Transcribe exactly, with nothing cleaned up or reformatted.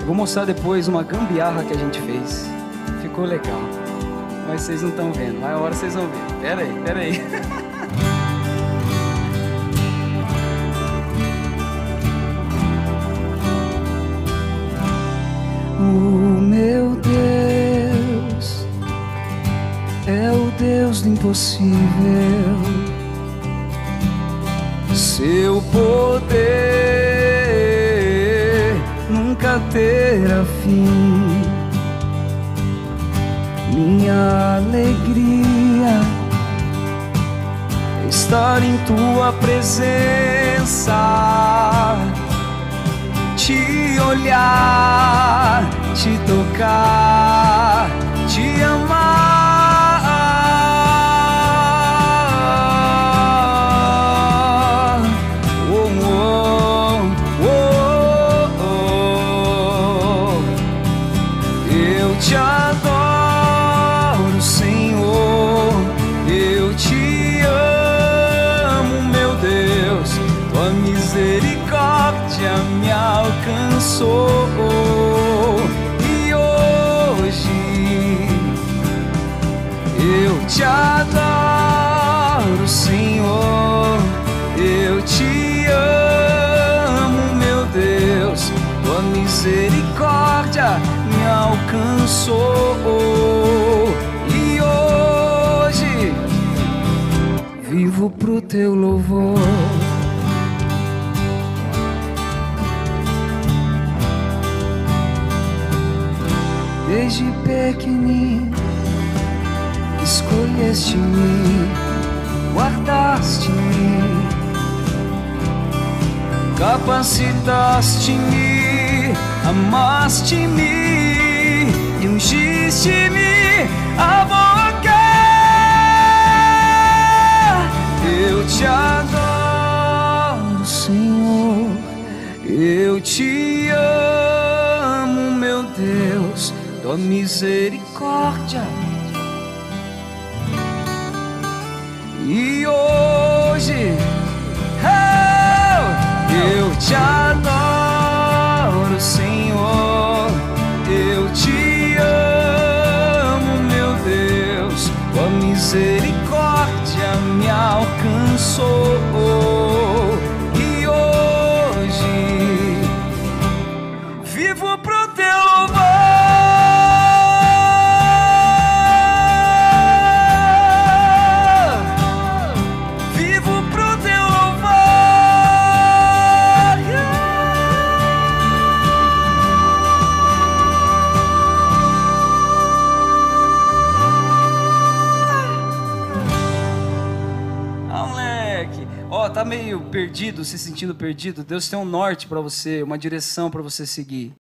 Vou mostrar depois uma gambiarra que a gente fez. Ficou legal. Mas vocês não estão vendo. Mas a hora vocês vão ver. Pera aí, pera aí. O meu Deus é o Deus do impossível. Seu poder nunca terá fim. Minha alegria é estar em tua presença, te olhar, te tocar, te amar. Oh, oh, oh, oh, oh. Eu te adoro, Senhor, eu te amo, meu Deus, tua misericórdia me alcançou. E hoje eu te adoro, Senhor, eu te amo, meu Deus, tua misericórdia me alcançou. E hoje vivo pro teu louvor. Desde pequenininho escolheste-me, guardaste-me, capacitaste-me, amaste-me e ungiste-me a boca. Eu te adoro, Senhor, eu te amo, meu Deus, tua misericórdia. E hoje oh, eu te adoro, Senhor, eu te amo, meu Deus, tua misericórdia me alcançou. E hoje vivo pro teu louvor. Ó, oh, tá meio perdido, se sentindo perdido? Deus tem um norte pra você, uma direção pra você seguir.